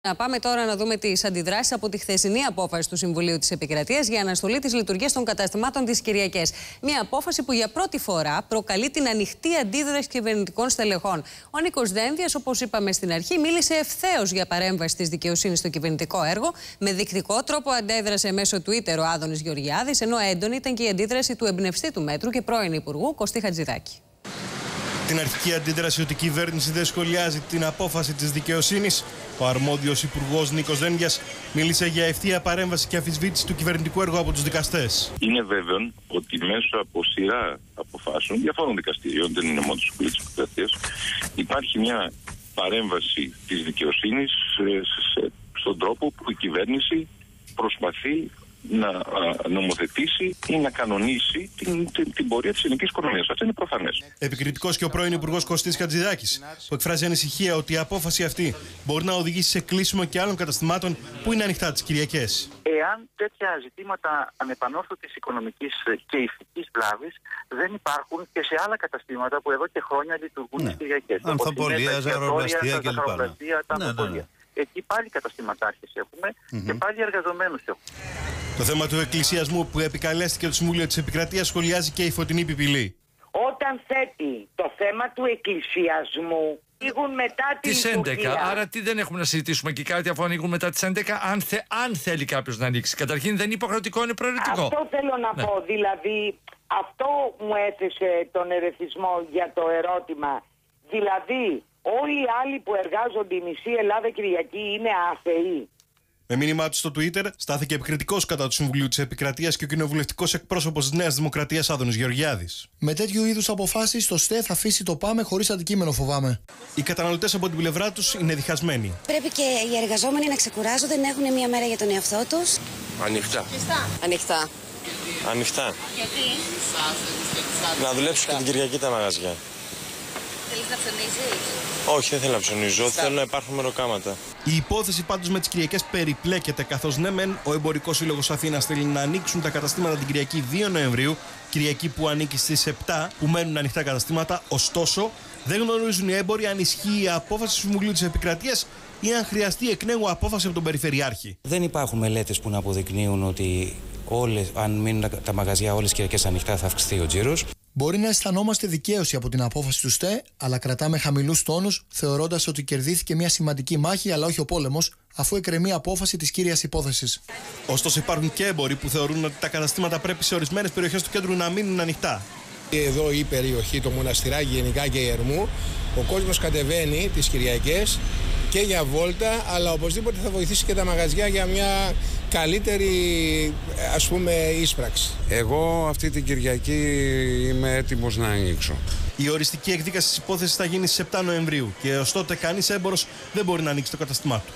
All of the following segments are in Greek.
Να πάμε τώρα να δούμε τις αντιδράσεις από τη χθεσινή απόφαση του Συμβουλίου της Επικρατείας για αναστολή της λειτουργίας των καταστημάτων τις Κυριακές. Μια απόφαση που για πρώτη φορά προκαλεί την ανοιχτή αντίδραση κυβερνητικών στελεχών. Ο Νίκος Δένδιας, όπως είπαμε στην αρχή, μίλησε ευθέως για παρέμβαση της δικαιοσύνης στο κυβερνητικό έργο. Με δεικτικό τρόπο αντέδρασε μέσω Twitter ο Άδωνης Γεωργιάδης, ενώ έντονη ήταν και η αντίδραση του εμπνευστή του μέτρου και πρώην Υπουργού Κωστή Χατζηδάκη. Την αρχική αντίδραση ότι η κυβέρνηση δεν σχολιάζει την απόφαση της δικαιοσύνης, ο αρμόδιος υπουργός Νίκος Δένδιας μίλησε για ευθεία παρέμβαση και αμφισβήτηση του κυβερνητικού έργου από τους δικαστές. Είναι βέβαιο ότι μέσω από σειρά αποφάσεων διαφόρων δικαστηρίων, δεν είναι μόνο του Συμβουλίου της Επικρατείας, υπάρχει μια παρέμβαση της δικαιοσύνης στον τρόπο που η κυβέρνηση προσπαθεί να νομοθετήσει ή να κανονίσει την πορεία της ελληνικής οικονομίας. Αυτό είναι προφανές. Επικριτικός και ο πρώην Υπουργός Κωστής Χατζηδάκης, που εκφράζει ανησυχία ότι η απόφαση αυτή μπορεί να οδηγήσει σε κλείσιμο και άλλων καταστημάτων που είναι ανοιχτά τις Κυριακές. Εάν τέτοια ζητήματα ανεπανόρθωτης οικονομικής και ηθικής βλάβης δεν υπάρχουν και σε άλλα καταστήματα που εδώ και χρόνια λειτουργούν τις Κυριακές. Ανθοπολία, ζαχαροπλαστεία κλπ. Εκεί πάλι καταστηματάρχες έχουμε και πάλι εργαζομένους έχουμε. Το θέμα του εκκλησιασμού που επικαλέστηκε το Συμβούλιο της Επικρατείας σχολιάζει και η Φωτεινή Πιπηλή. Όταν θέτει το θέμα του εκκλησιασμού, ανοίγουν μετά τις 11. Άρα τι δεν έχουμε να συζητήσουμε και κάτι αφού ανοίγουν μετά τις 11, αν θέλει κάποιος να ανοίξει. Καταρχήν δεν είναι υποχρεωτικό, είναι προαιρετικό. Αυτό θέλω να πω. Δηλαδή, αυτό μου έθεσε τον ερεθισμό για το ερώτημα. Δηλαδή, όλοι οι άλλοι που εργάζονται η μισή Ελλάδα Κυριακή είναι άθεοι. Με μήνυμά του στο Twitter, στάθηκε επικριτικός κατά του Συμβουλίου της Επικρατείας και ο κοινοβουλευτικός εκπρόσωπος της Νέας Δημοκρατίας Άδωνης Γεωργιάδης. Με τέτοιου είδους αποφάσεις, το ΣΤΕ θα αφήσει το πάμε χωρίς αντικείμενο, φοβάμαι. Οι καταναλωτές από την πλευρά τους είναι διχασμένοι. Πρέπει και οι εργαζόμενοι να ξεκουράζονται, να έχουν μια μέρα για τον εαυτό τους. Ανοιχτά. Ανοιχτά. Ανοιχτά. Γιατί? Να δουλέψουν και την Κυριακή τα μαγαζιά. Θέλεις να ψωνίζεις? Όχι, δεν θέλω να ψωνίζω. Θέλω να υπάρχουν μεροκάματα. Η υπόθεση πάντως με τις Κυριακές περιπλέκεται, καθώς ναι μεν ο Εμπορικός Σύλλογος Αθήνας θέλει να ανοίξουν τα καταστήματα την Κυριακή 2 Νοεμβρίου, Κυριακή που ανήκει στις 7 που μένουν ανοιχτά καταστήματα, ωστόσο δεν γνωρίζουν οι έμποροι αν ισχύει η απόφαση του Συμβουλίου της Επικρατείας ή αν χρειαστεί εκ νέου απόφαση από τον Περιφερειάρχη. Δεν υπάρχουν μελέτες που να αποδεικνύουν ότι αν μείνουν τα μαγαζιά όλες τις Κυριακές ανοιχτά θα αυξηθεί ο τζίρος. Μπορεί να αισθανόμαστε δικαίωση από την απόφαση του ΣΤΕ, αλλά κρατάμε χαμηλούς τόνους, θεωρώντας ότι κερδίθηκε μια σημαντική μάχη, αλλά όχι ο πόλεμος, αφού εκκρεμεί απόφαση της κύριας υπόθεσης. Ωστόσο, υπάρχουν και έμποροι που θεωρούν ότι τα καταστήματα πρέπει σε ορισμένες περιοχές του κέντρου να μείνουν ανοιχτά. Εδώ η περιοχή, το Μοναστηράκι γενικά και η Ερμού, ο κόσμος κατεβαίνει τις Κυριακές και για βόλτα, αλλά οπωσδήποτε θα βοηθήσει και τα μαγαζιά για μια καλύτερη, ας πούμε, ίσπραξη. Εγώ αυτή την Κυριακή είμαι έτοιμος να ανοίξω. Η οριστική εκδίκαση της υπόθεσης θα γίνει στις 7 Νοεμβρίου και ως τότε κανείς έμπορος δεν μπορεί να ανοίξει το καταστημά του.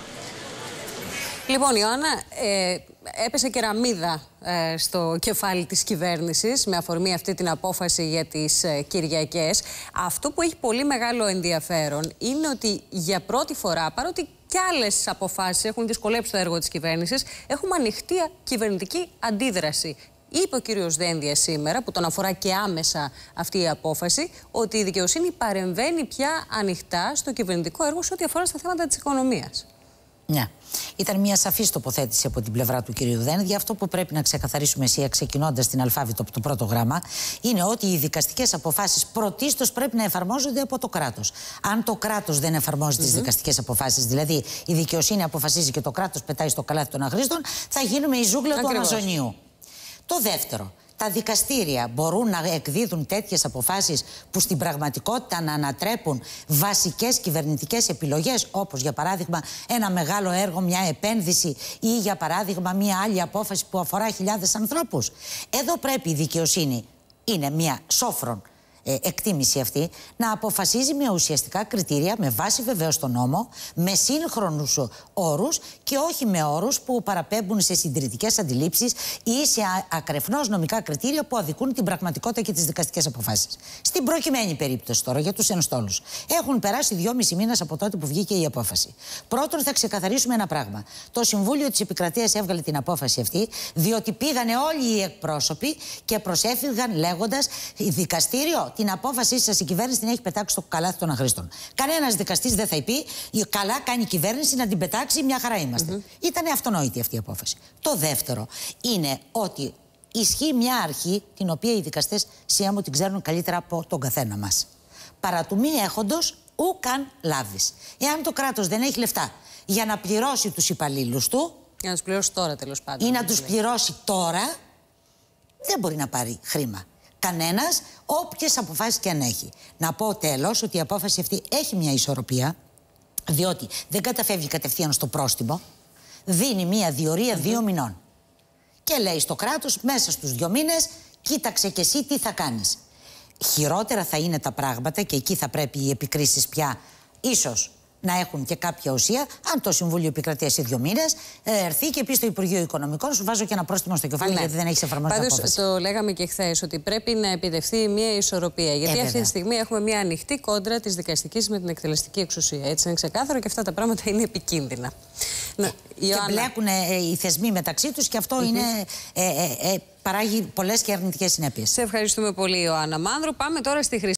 Λοιπόν, Ιωάννα, έπεσε κεραμίδα στο κεφάλι της κυβέρνησης με αφορμή αυτή την απόφαση για τις Κυριακές. Αυτό που έχει πολύ μεγάλο ενδιαφέρον είναι ότι για πρώτη φορά, παρότι και άλλες αποφάσεις έχουν δυσκολέψει το έργο της κυβέρνησης, έχουμε ανοιχτή κυβερνητική αντίδραση. Είπε ο κύριος Δένδιας σήμερα, που τον αφορά και άμεσα αυτή η απόφαση, ότι η δικαιοσύνη παρεμβαίνει πια ανοιχτά στο κυβερνητικό έργο σε ό,τι αφορά στα θέματα της οικονομίας. Ναι. Ήταν μια σαφής τοποθέτηση από την πλευρά του κυρίου Δένδια. Αυτό που πρέπει να ξεκαθαρίσουμε εσύ, ξεκινώντας την αλφάβητο από το πρώτο γράμμα, είναι ότι οι δικαστικές αποφάσεις πρωτίστως πρέπει να εφαρμόζονται από το κράτος. Αν το κράτος δεν εφαρμόζει τις δικαστικές αποφάσεις, δηλαδή η δικαιοσύνη αποφασίζει και το κράτος πετάει στο καλάθι των αχρήστων, θα γίνουμε η ζούγκλα του Αμαζονίου. Το δεύτερο. Τα δικαστήρια μπορούν να εκδίδουν τέτοιες αποφάσεις που στην πραγματικότητα να ανατρέπουν βασικές κυβερνητικές επιλογές, όπως για παράδειγμα ένα μεγάλο έργο, μια επένδυση ή για παράδειγμα μια άλλη απόφαση που αφορά χιλιάδες ανθρώπους. Εδώ πρέπει η δικαιοσύνη, είναι μια σόφρον εκτίμηση αυτή, να αποφασίζει με ουσιαστικά κριτήρια, με βάση βεβαίως τον νόμο, με σύγχρονους όρους και όχι με όρους που παραπέμπουν σε συντηρητικές αντιλήψεις ή σε ακρεφνώς νομικά κριτήρια που αδικούν την πραγματικότητα και τις δικαστικές αποφάσεις. Στην προκειμένη περίπτωση τώρα για τους ενστόλους. Έχουν περάσει 2,5 μήνες από τότε που βγήκε η απόφαση. Πρώτον, θα ξεκαθαρίσουμε ένα πράγμα. Το Συμβούλιο της Επικρατείας έβγαλε την απόφαση αυτή, διότι πήγανε όλοι οι εκπρόσωποι και προσέφυγαν λέγοντας: δικαστήριο, την απόφασή σας η κυβέρνηση την έχει πετάξει στο καλάθι των αχρήστων. Κανένας δικαστής δεν θα πει καλά κάνει η κυβέρνηση να την πετάξει, μια χαρά είμαστε. Ήτανε αυτονόητη αυτή η απόφαση. Το δεύτερο είναι ότι ισχύει μια αρχή την οποία οι δικαστές σιάμω την ξέρουν καλύτερα από τον καθένα μας. Παρά του μη έχοντος ου καν λάβεις. Εάν το κράτος δεν έχει λεφτά για να πληρώσει τους υπαλλήλους του, για να τους πληρώσει τώρα τέλος πάντων, ή να τους πληρώσει τώρα, δεν μπορεί να πάρει χρήμα. Κανένας, όποιες αποφάσεις και αν έχει. Να πω τέλος ότι η απόφαση αυτή έχει μια ισορροπία, διότι δεν καταφεύγει κατευθείαν στο πρόστιμο, δίνει μια διορία 2 μηνών. Και λέει στο κράτος, μέσα στους 2 μήνες, κοίταξε και εσύ τι θα κάνεις. Χειρότερα θα είναι τα πράγματα και εκεί θα πρέπει οι επικρίσεις πια ίσως να έχουν και κάποια ουσία. Αν το Συμβούλιο Επικρατείας σε 2 μήνες έρθει και πει στο Υπουργείο Οικονομικών, σου βάζω και ένα πρόστιμο στο κεφάλι, γιατί δεν έχει εφαρμόσει την απόφαση. Το λέγαμε και χθες ότι πρέπει να επιτευχθεί μια ισορροπία. Γιατί αυτή τη στιγμή έχουμε μια ανοιχτή κόντρα της δικαστικής με την εκτελεστική εξουσία. Έτσι είναι ξεκάθαρο και αυτά τα πράγματα είναι επικίνδυνα. Και μπλέκουν οι θεσμοί μεταξύ τους και αυτό είναι. Παράγει πολλές και αρνητικές συνέπειες. Σε ευχαριστούμε πολύ, Ιωάννα Μάνδρου. Πάμε τώρα στη Χρυσή.